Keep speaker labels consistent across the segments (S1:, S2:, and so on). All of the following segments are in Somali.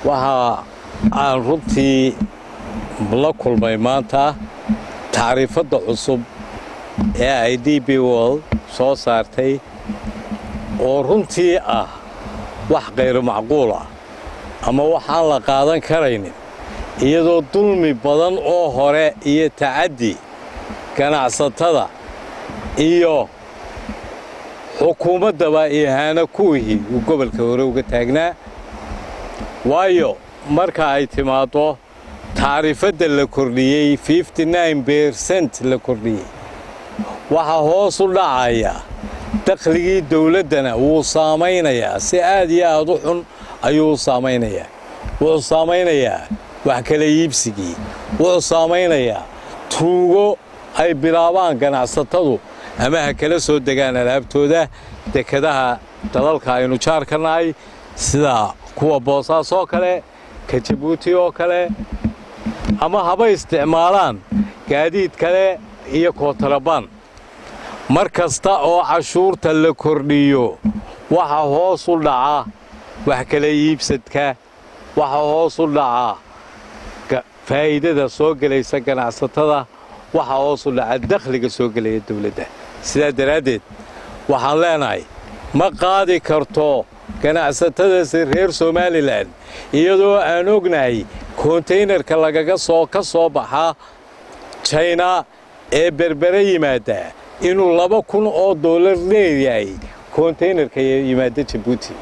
S1: waxa aan runtii la kulmay maanta taariifada cusub ee ay DP World soo saartay oo runtii ah wax qayr macquul ah ama waxaan la qaadan karaynin iyadoo dulmi badan oo hore iyo taacadi ganacsatada iyo xukuumadda baa ihaana kuwii gobolka hore uga taagnaa waayo marka ay timaado taariifada la kordhiyay 59% la kordhiyay waxa hoos u dhacaya dakhligii dawladana wuu saameynayaa si aad iyo aad u xun ayuu saameynayaa wuxuu saameynayaa wax kala iibsigii wuxuu saameynayaa tuugo ay bilaabaan ganacsatadu ama ha kala soo degaan alaabtooda dekadaha dalalka aynu jaarka nahay sida kuwa Boosaaso oo kale ka Djibouti oo kale ama haba isticmaalaan gaadiid kale iyo kontraband markasta oo cashuurta la kordhiyo waxa hoos u dhaca wax kala iibsadka waxa hoos u dhaca faa'iidada soo galaysa ganacsatada waxa hoos u dhaca dakhliga soo galaya dawladda sida daraadeed waxaan leenahay ma qaadi karto ganacsatada reer Somaliland iyadoo aan ognahay containerka lagaga soo baxa China ee berbere yimaada inuu $2,000 leeyahay containerka yimaada Djibouti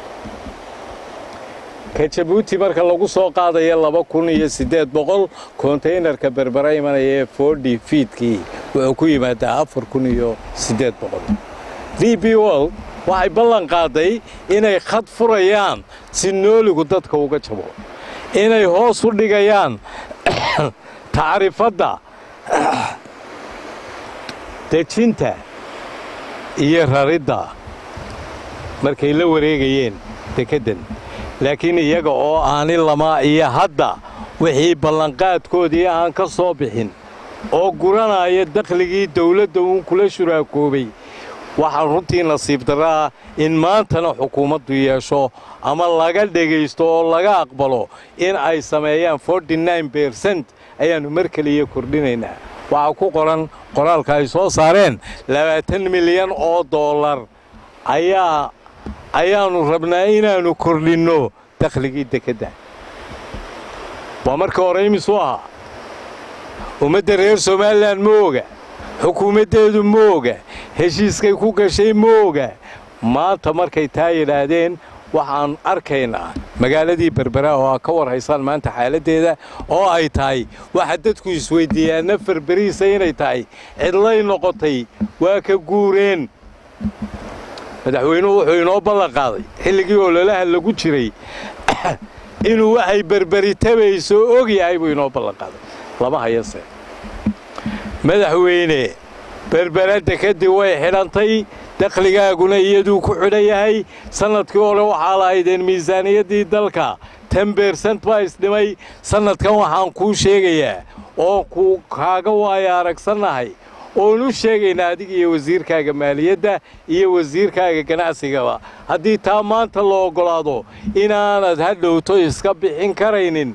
S1: ka Djibouti marka lagu soo qaadayo 2,800 containerka berbere imanaya 40 feet-kii wuxuu ku yimaadaa 4,800 DP World waxay ballan qaaday inay khad furayaan si nooligu dadka uga jabo inay hoos u dhigayaan taariifada dejinta iyo raridda markay la wareegayeen dekedan laakiin iyaga oo aan lama iyo hadda wixii ballanqaadkoodii aan ka soo bixin oo guranaya dakhligii dawladda uu kula shuraakoobay waxaan runtii nasiib daraa in maantana xukuumaddu yeesho ama laga dhageysto oo laga aqbalo in ay sameeyaan 49% ayaanu markaliya kordhinaynaa waxa ku qoran qoraalka ay soo saareen $20 milyan ayaanu rabnaa inaanu kordhino dakhligii dekada waa marka hore imisu ah ummadda reer Somaliland mooga xukuumadeedu mooga heshiiskay ku gashay mooga maanta markay taa yiraahdeen waxaan arkaynaa magaaladii berbera oo ka warhaysan maanta xaaladeeda oo ay tahay waxa dadku isweydiiyaan nafar bariisa inay tahay cidlay noqotay waa ka guureen madaxweynuhu wuxuu inoo ballan qaaday xilligii ololaha lagu jiray inuu waxay berberi tabayso og yahay buu inoo ballan qaaday lama hayase madaxweyne berbera dekadii way xidhantay dakhligaaguna iyaduu ku xidhan yahay sanadkii hore waxaa lahaydeen miisaaniyadii dalka 10% baa isdhimay sanadkan waxaan kuu sheegayaa oo kaaga waaya aragsanahay oonu sheegaynaa adiga iyo wasiirkaaga maaliyadda iyo wasiirkaaga ganacsigaba haddii taa maanta loo ogolaado inaanad hadhowto iska bixin karaynin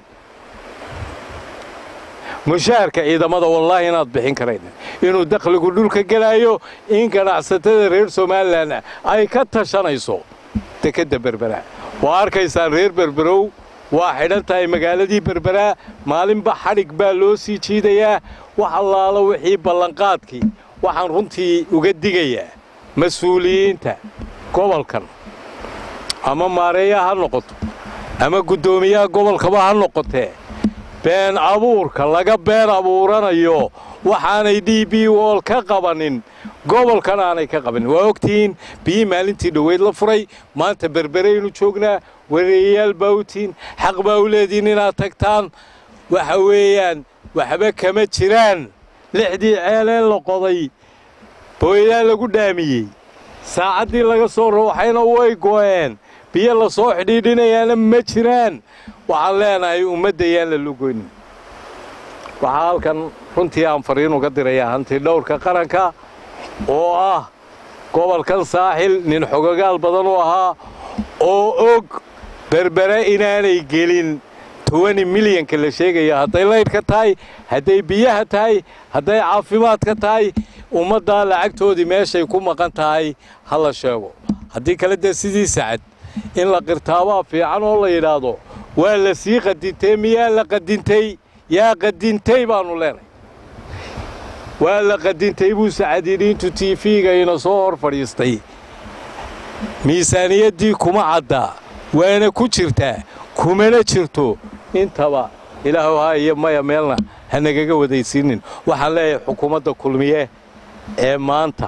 S1: mushaharka ciidamada wallahi inaad bixin karaynin inuu dakhligu dhulka galaayo in ganacsatada reer Somaliland ay ka tashanayso dekada berbera waa arkaysaan reer berberow waa xidhantahay magaaladii berbera maalinba xadhig baa loo sii jiidayaa wax allaala wixii ballanqaadkii waxaan runtii uga digayaa mas'uuliyiinta gobolkan ama maareeyaha ha noqoto ama gudoomiyaha gobolkaba ha noqotee been abuurka laga been abuuranayo waxaanay DP World ka qabanin gobolkan aanay ka qabanin waa ogtiin bii maalintii dhaweyd la furay maanta berbereynu joognaa wareeyaal bawtiin xaq baa u leediin inaad tagtaan waxa weeyaan waxba kama jiraan lixdii ceeleen la qoday booyada lagu dhaamiyay saacadii laga soo rooxayna way gooyeen biyo la soo xidhiidhinayaana ma jiraan waxaan leenahay ummadayaan la lugoyn waxa halkan runtii aan fariin uga dirayaa hanti dhowrka qaranka oo ah gobolkan saaxil nin xogagaal badan u ahaa oo og berbere inaanay gelin 20 milyan kala sheegaya hadday laydhka tahay hadday biyaha tahay hadday caafimaadka tahay ummadda lacagtoodii meeshay ku maqan tahay hala sheego haddii kale dee sidii sacad in la qirtaabaa fiican oo la yidhaahdo waa la sii qadintay miyaa la qadintay yaa qadintay baanu leenay waa la qadintay buu sacadiiniintu TV-ga ina soo hor fadhiistay miisaaniyaddii kuma caddaa waana ku jirtaa kumana jirto intaba ilaahu ha iyo maya meelna ha nagaga wadaysiinin waxaan leeyahay xukuumadda kulmiye ee maanta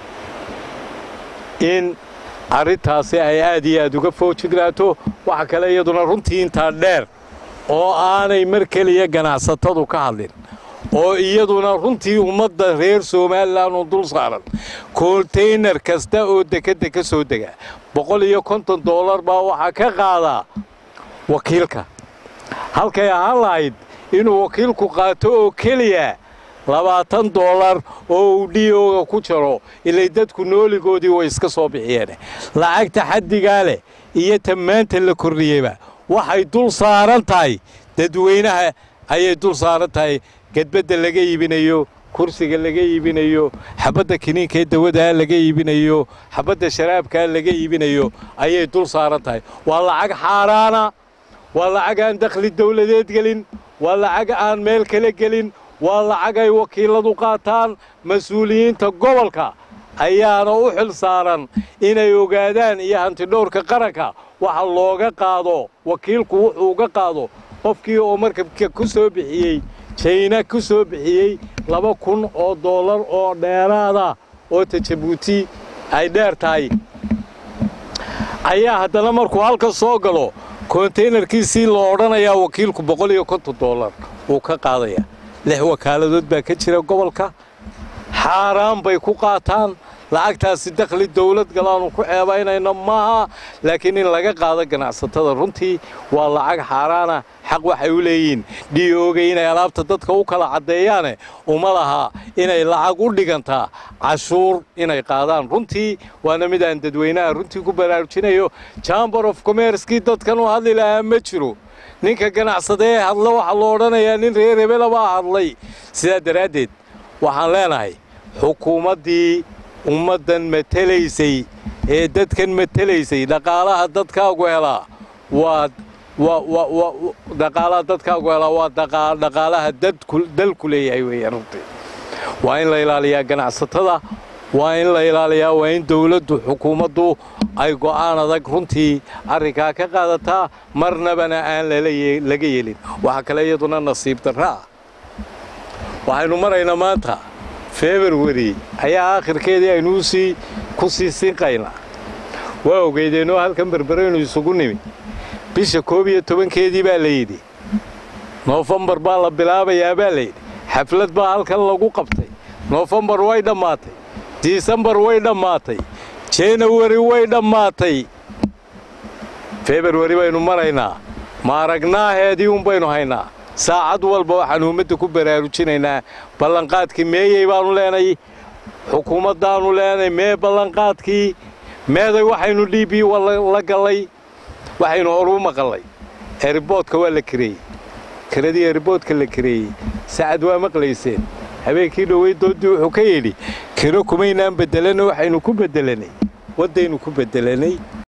S1: in arrintaasi ay aad iyo aad uga foojignaato waxa kale iyaduna runtii intaa dheer oo aanay mar keliya ganacsatadu ka hadlin oo iyaduna runtii ummadda reer Soomaaliland oo dul saaran container kasta oo dekada ka soo dega $150 baa waxa ka qaada wakiilka halkay ahaan lahayd inuu wakiilku qaato oo keliya $20 oo uu dhiyooga ku jiro ilaa dadku nooligoodii way iska soo bixiyeen lacagta xaddiga leh iyo tamaanta la kordhiyayba waxay dul saaran tahay dadweynaha ayay dul saaran tahay gadbada laga iibinayo kursiga laga iibinayo xabadda kiniinka dawada laga iibinayo xabadda sharaabka laga iibinayo ayay dul saaran tahay waa lacag xaaraana waa lacag aan dakhli dawladeed gelin waa lacag aan meel kale gelin waa lacag ay wakiiladu qaataan mas'uuliyiinta gobolka ayaana u xil saaran inay ogaadaan iyo hantidhowrka qaranka waxa looga qaado wakiilku wuxuu uga qaado qofkii oo markabka ku soo bixiyay China ku soo bixiyay $2,000 oo dheeraada oo Djibouti ay dheer tahay ayaa haddana markuu halka soo galo containerkiisii loo odhanayaa wakiilku $150 uu ka qaadaya 6 wakaaladood baa ka jira gobolka xaaraan bay ku qaataan lacagtaasi dakhli dawlad galaanu ku ceebaynayna maaha laakiin in laga qaado ganacsatada runtii waa lacag xaaraana xaq waxay u leeyihiin dhiyooga inay alaabta dadka u kala cadeeyaan uma laha inay lacag u dhigantaa cashuur inay qaadaan runtii waana mid aan dadweynaha runtii ku baraarujinayo Chamber of Commerce-kii dadkan u hadli lahaa ma jiro ninka ganacsadee hadla waxa loo odhanayaa nin reer hebel baa hadlay sida daraadeed waxaan leenahay xukuumaddii ummadan matalaysay ee dadkan matalaysay dhaqaalaha dadkaagu helaa waa dhaqaalaha dadkaagu helaa waa dhaqaalaha dalku leeyahay weeyaan runtii waa in la ilaaliyaa ganacsatada waa in la ilaaliyaa waa in dawladdu xukuumaddu ay go'aan adag runtii arrinka ka qaadataa marnabana aan laga yeelin waxa kale iyaduna nasiib darra waxaynu maraynaa maanta February ayaa aakhirkeedii aynu ku sii sinqaynaa waa ogeydeenoo halkan berberaynu isugu nimi bisha 11keedii baa la yidhi November baa la bilaabayaa baa la yidhi xaflad baa halkan lagu qabtay November way dhammaatay December way dhammaatay January way dhammaatay February baynu maraynaa ma aragnaaheedii baynu haynaa saacad walba waxaan ummadda ku baraarujinaynaa ballanqaadkii meeyay baanu leenay xukuumaddaanu leenay mee ballanqaadkii meeday waxaynu DB la galay waxaynu horu maqalay airportka waa la kireeyay kiradii airportka la kireeyay saacad waa maqlayseen habeenkii dhaweedoodii wuxuu ka yidhi kiro kumaynaan bedelanay waxaynu ku bedelanay wadaynu ku bedelanay